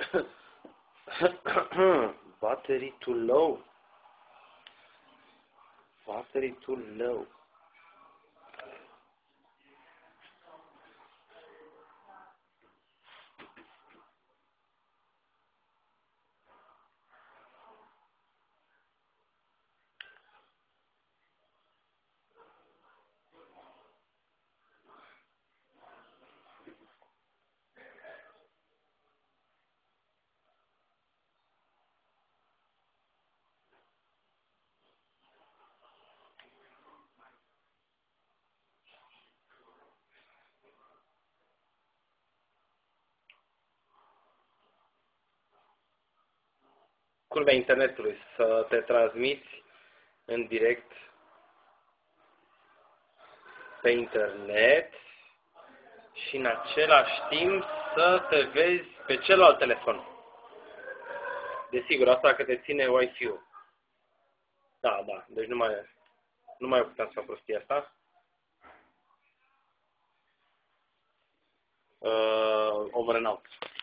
Battery too low. Battery too low. Culmea internetului, să te transmiți în direct pe internet și în același timp să te vezi pe celălalt telefon. Desigur, asta că te ține Wi-Fi-ul. Da, deci nu mai putem să fac prostia asta. Over and out.